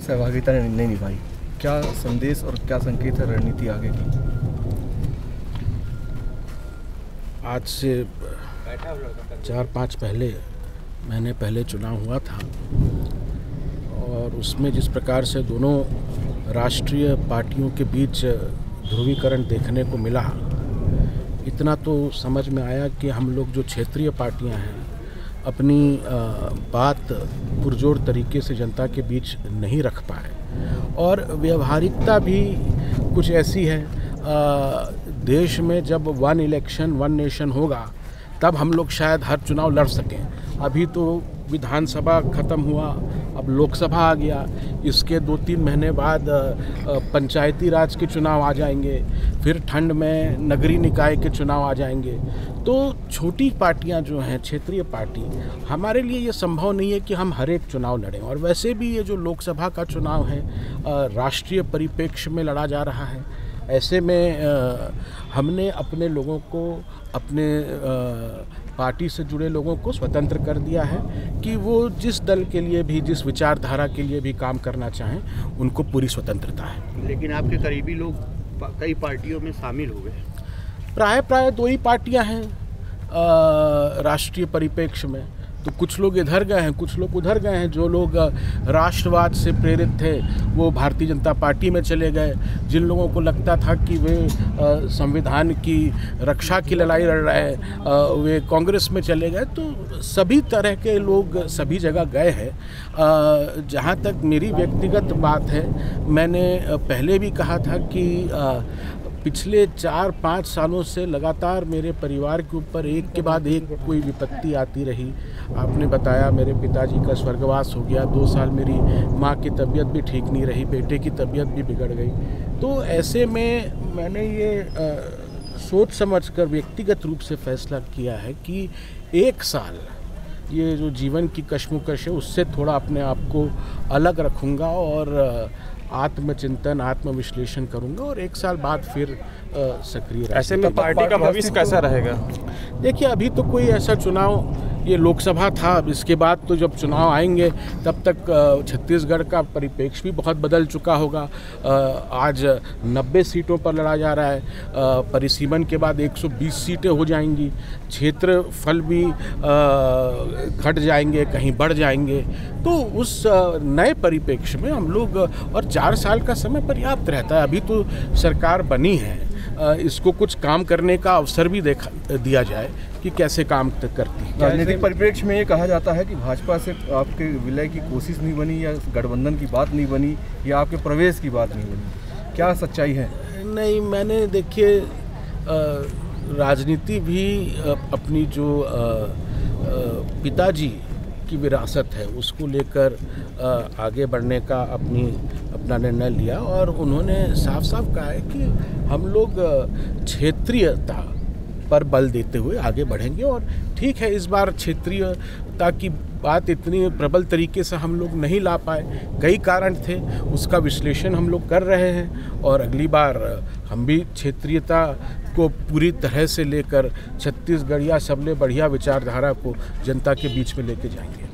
सहभागिता नहीं निभाई, क्या संदेश और क्या संकेत है रणनीति आगे की? आज से 4-5 महीने पहले चुनाव हुआ था और उसमें जिस प्रकार से दोनों राष्ट्रीय पार्टियों के बीच ध्रुवीकरण देखने को मिला, इतना तो समझ में आया कि हम लोग जो क्षेत्रीय पार्टियां हैं अपनी बात पुरजोर तरीके से जनता के बीच नहीं रख पाए और व्यवहारिकता भी कुछ ऐसी है। देश में जब वन इलेक्शन वन नेशन होगा तब हम लोग शायद हर चुनाव लड़ सकें। अभी तो विधानसभा ख़त्म हुआ, अब लोकसभा आ गया, इसके 2-3 महीने बाद पंचायती राज के चुनाव आ जाएंगे, फिर ठंड में नगरीय निकाय के चुनाव आ जाएंगे। तो छोटी पार्टियां जो हैं, क्षेत्रीय पार्टी, हमारे लिए ये संभव नहीं है कि हम हर एक चुनाव लड़ें। और वैसे भी ये जो लोकसभा का चुनाव है राष्ट्रीय परिप्रेक्ष्य में लड़ा जा रहा है। ऐसे में हमने अपने लोगों को, अपने पार्टी से जुड़े लोगों को स्वतंत्र कर दिया है कि वो जिस दल के लिए भी, जिस विचारधारा के लिए भी काम करना चाहें, उनको पूरी स्वतंत्रता है। लेकिन आपके करीबी लोग कई पार्टियों में शामिल हो गए। प्राय 2 ही पार्टियां हैं राष्ट्रीय परिप्रेक्ष्य में। तो कुछ लोग इधर गए हैं, कुछ लोग उधर गए हैं। जो लोग राष्ट्रवाद से प्रेरित थे वो भारतीय जनता पार्टी में चले गए। जिन लोगों को लगता था कि वे संविधान की रक्षा की लड़ाई लड़ रहे हैं वे कांग्रेस में चले गए। तो सभी तरह के लोग सभी जगह गए हैं। जहाँ तक मेरी व्यक्तिगत बात है, मैंने पहले भी कहा था कि पिछले 4-5 सालों से लगातार मेरे परिवार के ऊपर एक के बाद एक कोई विपत्ति आती रही। आपने बताया मेरे पिताजी का स्वर्गवास हो गया, 2 साल मेरी माँ की तबीयत भी ठीक नहीं रही, बेटे की तबीयत भी बिगड़ गई। तो ऐसे में मैंने ये सोच समझकर व्यक्तिगत रूप से फैसला किया है कि 1 साल ये जो जीवन की कश्मकश है उससे थोड़ा अपने आप को अलग रखूँगा और आत्मचिंतन, आत्मविश्लेषण करूंगा और 1 साल बाद फिर सक्रिय। ऐसे में पार्टी का भविष्य कैसा रहेगा? देखिए, अभी तो कोई ऐसा चुनाव, ये लोकसभा था, अब इसके बाद तो जब चुनाव आएंगे तब तक छत्तीसगढ़ का परिप्रेक्ष्य भी बहुत बदल चुका होगा। आज 90 सीटों पर लड़ा जा रहा है, परिसीमन के बाद 120 सीटें हो जाएंगी, क्षेत्रफल भी घट जाएंगे, कहीं बढ़ जाएंगे। तो उस नए परिप्रेक्ष्य में हम लोग, और 4 साल का समय पर्याप्त रहता है। अभी तो सरकार बनी है, इसको कुछ काम करने का अवसर भी दिया जाए कि कैसे काम करती है। राजनीतिक परिप्रेक्ष्य में ये कहा जाता है कि भाजपा से आपके विलय की कोशिश नहीं बनी, या गठबंधन की बात नहीं बनी, या आपके प्रवेश की बात नहीं बनी। क्या सच्चाई है? नहीं, मैंने देखिए राजनीति भी अपनी जो पिताजी की विरासत है उसको लेकर आगे बढ़ने का अपना निर्णय लिया और उन्होंने साफ साफ कहा है कि हम लोग क्षेत्रीयता पर बल देते हुए आगे बढ़ेंगे। और ठीक है, इस बार क्षेत्रीयता की बात इतनी प्रबल तरीके से हम लोग नहीं ला पाए, कई कारण थे, उसका विश्लेषण हम लोग कर रहे हैं और अगली बार हम भी क्षेत्रीयता को पूरी तरह से लेकर छत्तीसगढ़िया सबले बढ़िया विचारधारा को जनता के बीच में लेके जाएंगे।